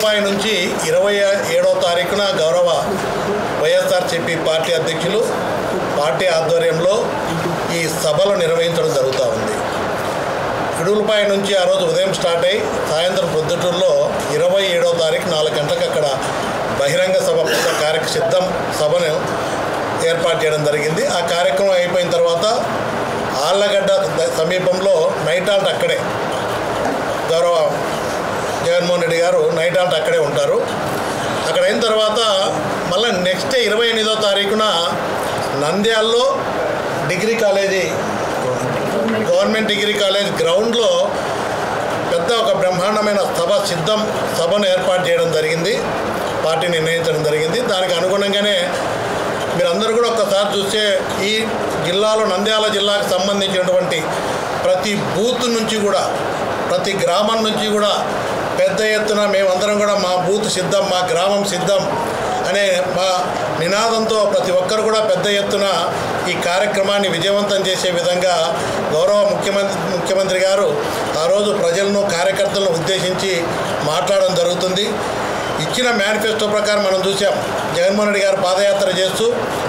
నుంచి 27వ తారీఖున గౌరవ వైఎస్ఆర్సీపీ పార్టీ అధ్యక్షులు పార్టీ ఆధ్వర్యంలో ఈ సభలు నిర్వహించడం జరుగుతూ ఉంది. పిడుగులపై నుంచి ఆ రోజు ఉదయం స్టార్ట్ అయ్యి సాయంత్రం పొద్దుటూరులో 27వ తారీఖు 4 గంటలకు అక్కడ బహిరంగ సభ సిద్ధం సభను ఏర్పాటు చేయడం జరిగింది. ఆ కార్యక్రమం అయిపోయిన తర్వాత ఆళ్ళగడ్డ సమీపంలో నైట్ హాల్ట్ అక్కడే గౌరవ జగన్మోహన్ రెడ్డి గారు నైట్ హాల్ట్ అక్కడే ఉంటారు. అక్కడ అయిన తర్వాత మళ్ళీ నెక్స్ట్ 28వ తారీఖున నంద్యాలలో degree college government degree college గ్రౌండ్లో పెద్ద ఒక బ్రహ్మాండమైన సభను ఏర్పాటు చేయడం జరిగింది. పార్టీ నిర్ణయించడం జరిగింది. దానికి అనుగుణంగానే మీరందరూ కూడా ఒక్కసారి చూస్తే ఈ జిల్లాలో నంద్యాల జిల్లాకు సంబంధించినటువంటి ప్రతి బూత్ నుంచి కూడా ప్రతి గ్రామం నుంచి కూడా పెద్ద ఎత్తున మేమందరం కూడా మా బూత్ సిద్ధం, మా గ్రామం సిద్ధం అనే మా నినాదంతో ప్రతి ఒక్కరు కూడా పెద్ద ఎత్తున ఈ కార్యక్రమాన్ని విజయవంతం చేసే విధంగా గౌరవ ముఖ్యమంత్రి గారు ఆ రోజు ప్రజలను కార్యకర్తలను ఉద్దేశించి మాట్లాడడం జరుగుతుంది. ఇచ్చిన మేనిఫెస్టో ప్రకారం మనం చూసాం. జగన్మోహన్ రెడ్డి గారు పాదయాత్ర చేస్తూ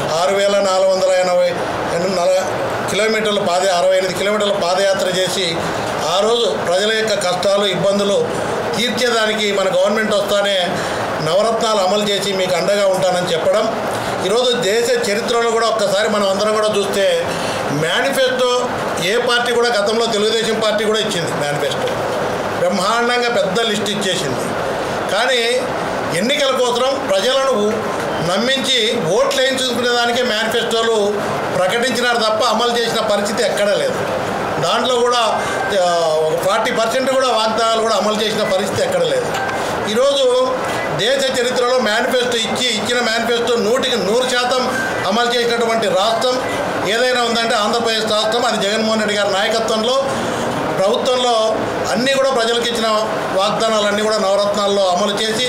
6,480 కిలోమీటర్లు 68 కిలోమీటర్ల పాదయాత్ర చేసి ఆ రోజు ప్రజల యొక్క కష్టాలు ఇబ్బందులు తీర్చేదానికి మన గవర్నమెంట్ వస్తానే నవరత్నాలు అమలు చేసి మీకు అండగా ఉంటానని చెప్పడం. ఈరోజు దేశ చరిత్రలో కూడా ఒక్కసారి మనం అందరం కూడా చూస్తే మేనిఫెస్టో ఏ పార్టీ కూడా గతంలో తెలుగుదేశం పార్టీ కూడా ఇచ్చింది. మేనిఫెస్టో బ్రహ్మాండంగా పెద్ద లిస్ట్ ఇచ్చేసింది. కానీ ఎన్నికల కోసం ప్రజలను నమ్మించి ఓట్లు వేయించుకునే దానికే మేనిఫెస్టోలు ప్రకటించినారు తప్ప అమలు చేసిన పరిస్థితి ఎక్కడా లేదు. దాంట్లో కూడా ఒక 40% కూడా వాగ్దానాలు కూడా అమలు చేసిన పరిస్థితి ఎక్కడ లేదు. ఈరోజు దేశ చరిత్రలో మేనిఫెస్టో ఇచ్చిన మేనిఫెస్టో 100% అమలు చేసినటువంటి రాష్ట్రం ఏదైనా ఉందంటే ఆంధ్రప్రదేశ్ రాష్ట్రం. అది జగన్మోహన్ రెడ్డి గారి నాయకత్వంలో ప్రభుత్వంలో అన్నీ కూడా ప్రజలకు ఇచ్చిన వాగ్దానాలన్నీ కూడా నవరత్నాల్లో అమలు చేసి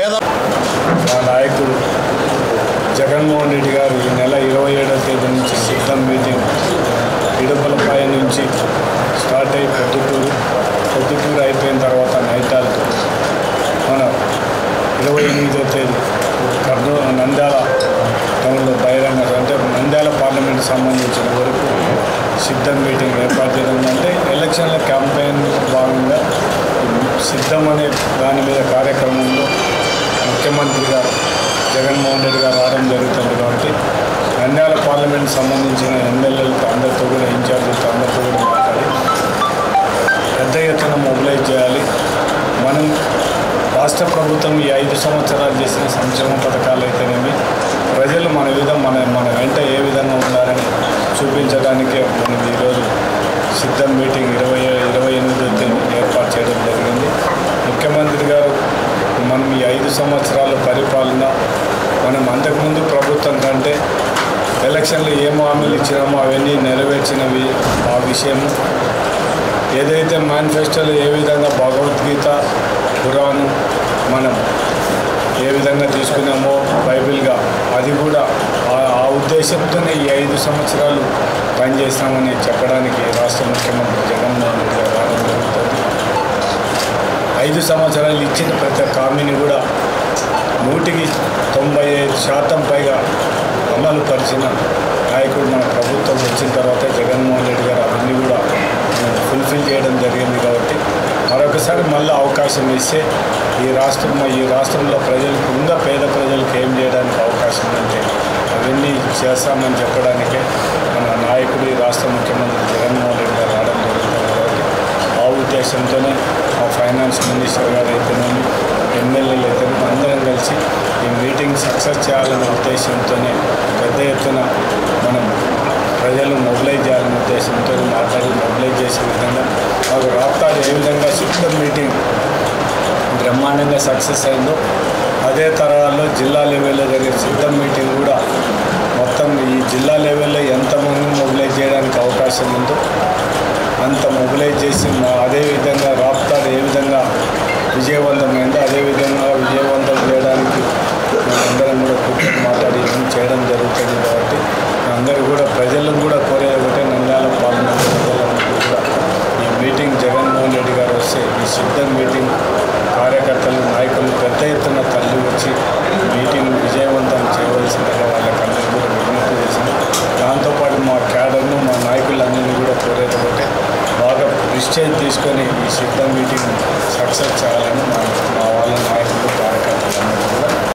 మా నాయకుడు జగన్మోహన్ రెడ్డి గారు ఈ నెల 27వ తేదీ నుంచి సిద్ధం మీటింగ్ ఇడుపులపాయ నుంచి స్టార్ట్ అయ్యి పొద్దుటూరు అయిపోయిన తర్వాత నైట్ హాల్ట్ మన 28వ తేదీ నంద్యాల టౌన్లో బహిరంగ అంటే నంద్యాల పార్లమెంట్కి సంబంధించిన వరకు సిద్ధం మీటింగ్ ఏర్పాటు చేయడం. అంటే ఎలక్షన్ల క్యాంపెయిన్ భాగంగా సిద్ధం అనే దాని మీద కార్యక్రమంలో ముఖ్యమంత్రి గారు జగన్మోహన్ రెడ్డి గారు రావడం జరుగుతుంది. కాబట్టి నంద్యాల పార్లమెంట్కి సంబంధించిన ఎమ్మెల్యేలతో అందరితో కూడా ఇన్ఛార్జీలతో అందరితో కూడా మాట్లాడి పెద్ద ఎత్తున మొబిలైజ్ చేయాలి. మనం రాష్ట్ర ప్రభుత్వం ఈ 5 సంవత్సరాలు చేసిన సంక్షేమ పథకాలు అయితేనేమి ప్రజలు మన వెంట ఏ విధంగా ఉండాలని చూపించడానికే మనం ఈరోజు సిద్ధం మీటింగ్ 28వ తేదీ ఏర్పాటు చేయడం జరిగింది. ముఖ్యమంత్రి గారు మనం ఈ 5 సంవత్సరాల పరిపాలన మనం అంతకుముందు ప్రభుత్వం కంటే ఎలక్షన్లు ఏం హామీలు ఇచ్చినామో అవన్నీ నెరవేర్చినవి. ఆ విషయము ఏదైతే మేనిఫెస్టోలో ఏ విధంగా భగవద్గీత ఖురాను మనం ఏ విధంగా తీసుకున్నామో బైబిల్గా అది కూడా ఆ ఉద్దేశంతోనే ఈ 5 సంవత్సరాలు పనిచేస్తామని చెప్పడానికి రాష్ట్ర ముఖ్యమంత్రి జగన్మోహన్ రెడ్డి గారు రావడం జరుగుతుంది. 5 సంవత్సరాలు ఇచ్చిన ప్రతి ఒక్క హామీని కూడా 195% పైగా అమలు పరిచిన నాయకుడు మన ప్రభుత్వం వచ్చిన తర్వాత జగన్మోహన్ రెడ్డి గారు అవన్నీ కూడా ఫుల్ఫిల్ చేయడం జరిగింది. కాబట్టి మరొకసారి మళ్ళీ అవకాశం ఇస్తే ఈ రాష్ట్రంలో ప్రజలకు ఇంకా పేద ప్రజలకు ఏం చేయడానికి అవకాశం ఉంటే అవన్నీ చేస్తామని చెప్పడానికే మన నాయకుడు రాష్ట్ర ముఖ్యమంత్రి జగన్మోహన్ రెడ్డి గారు రావడం జరుగుతుంది. కాబట్టి ఆ ఉద్దేశంతోనే మా ఫైనాన్స్ మినిస్టర్ గారు అయితేనేమి ఎమ్మెల్యేలు అయితేనేమి అందరం కలిసి ఈ మీటింగ్ సక్సెస్ చేయాలనే ఉద్దేశంతోనే పెద్ద ఎత్తున మనం ప్రజలు మొబిలైజ్ చేయాలనే ఉద్దేశంతో మాట్లాడి మొబిలైజ్ చేసే విధంగా మాకు రాప్తాడు ఏ విధంగా సిద్ధం మీటింగ్ బ్రహ్మాండంగా సక్సెస్ అయిందో అదే తరహాలో జిల్లా లెవెల్లో జరిగే సిద్ధం మీటింగ్ కూడా మొత్తం ఈ జిల్లా లెవెల్లో ఎంతమంది మొబిలైజ్ చేయడానికి అవకాశం ఉందో అంత మొబిలైజ్ చేసి అదేవిధంగా రాప్తాడు ఏ విధంగా విజయవంతమైందో అదేవిధంగా విజయవంతం చేయడానికి అందరం కూడా కూర్చొని మాట్లాడి చేయడం జరుగుతుంది. కాబట్టి అందరూ కూడా ప్రజలను కూడా కోరేది ఒకటే, నంద్యాల పార్లమెంట్ ప్రజలందరూ కూడా ఈ మీటింగ్ జగన్మోహన్ రెడ్డి గారు వస్తే ఈ సిద్ధం మీటింగ్ కార్యకర్తలు నాయకులు పెద్ద ఇనిషియేటివ్ తీసుకొని ఈ సిద్ధం మీటింగ్ సక్సెస్ చేయాలని